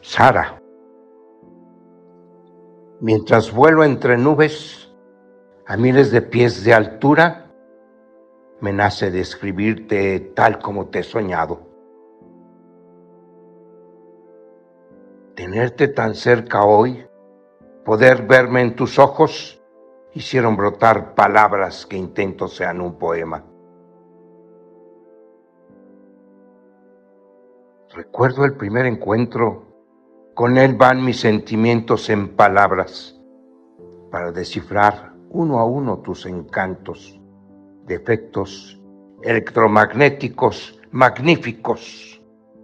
Sara, mientras vuelo entre nubes a miles de pies de altura, me nace describirte tal como te he soñado. Tenerte tan cerca hoy, poder verme en tus ojos, hicieron brotar palabras que intento sean un poema. Recuerdo el primer encuentro, con él van mis sentimientos en palabras, para descifrar uno a uno tus encantos, defectos electromagnéticos magníficos.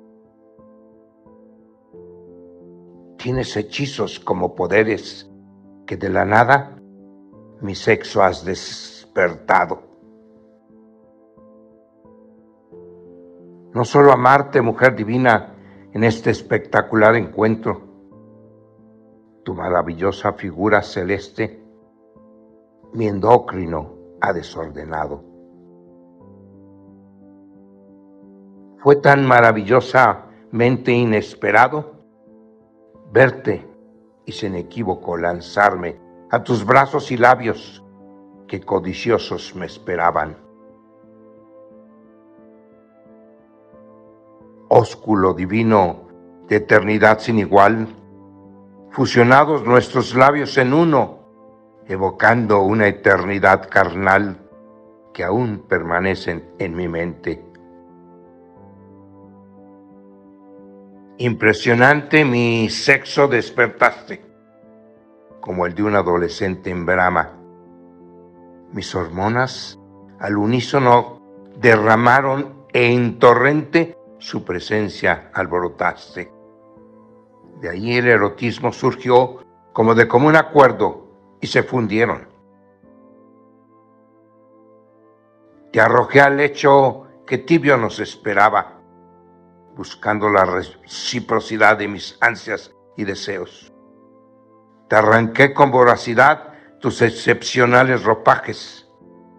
Tienes hechizos como poderes que de la nada mi sexo has despertado. No solo amarte, mujer divina, en este espectacular encuentro, tu maravillosa figura celeste, mi endocrino ha desordenado. Fue tan maravillosamente inesperado verte y sin equívoco lanzarme a tus brazos y labios que codiciosos me esperaban. Ósculo divino de eternidad sin igual, fusionados nuestros labios en uno, evocando una eternidad carnal que aún permanecen en mi mente. Impresionante mi sexo despertaste, como el de un adolescente en brama. Mis hormonas al unísono derramaron e en torrente su presencia alborotaste. De ahí el erotismo surgió como de común acuerdo y se fundieron. Te arrojé al lecho que tibio nos esperaba, buscando la reciprocidad de mis ansias y deseos. Te arranqué con voracidad tus excepcionales ropajes.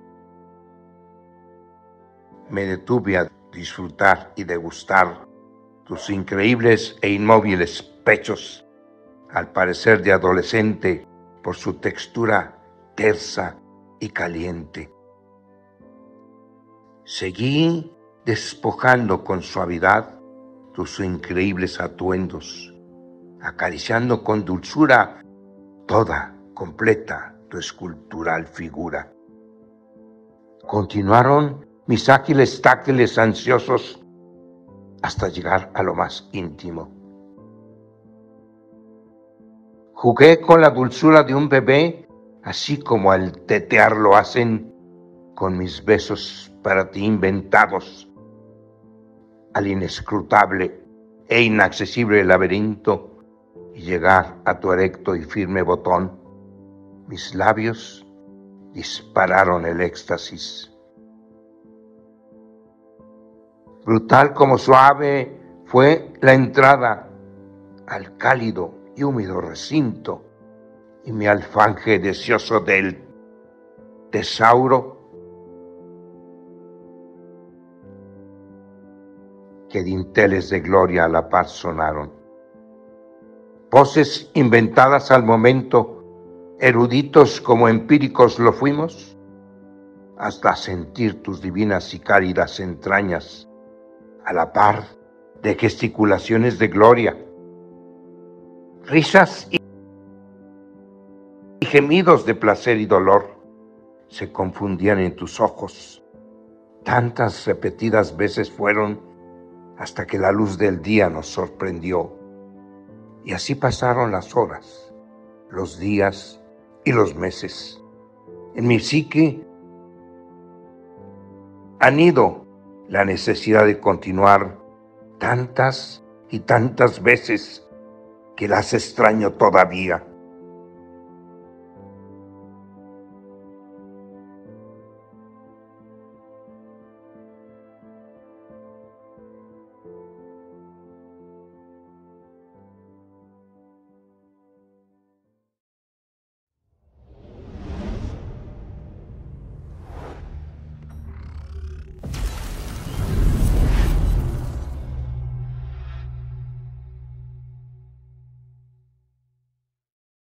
Me detuve a disfrutar y degustar tus increíbles e inmóviles pechos, al parecer de adolescente por su textura tersa y caliente. Seguí despojando con suavidad tus increíbles atuendos, acariciando con dulzura toda, completa, tu escultural figura. Continuaron mis ágiles táctiles ansiosos hasta llegar a lo más íntimo. Jugué con la dulzura de un bebé, así como al tetear lo hacen con mis besos para ti inventados, al inescrutable e inaccesible laberinto y llegar a tu erecto y firme botón. Mis labios dispararon el éxtasis. Brutal como suave fue la entrada al cálido y húmedo recinto, y mi alfanje deseoso del tesauro que dinteles de gloria a la par sonaron. Poses inventadas al momento, eruditos como empíricos lo fuimos, hasta sentir tus divinas y cálidas entrañas, a la par de gesticulaciones de gloria, risas y gemidos de placer y dolor se confundían en tus ojos. Tantas repetidas veces fueron hasta que la luz del día nos sorprendió. Y así pasaron las horas, los días y los meses. En mi psique anidó la necesidad de continuar tantas y tantas veces que las extraño todavía.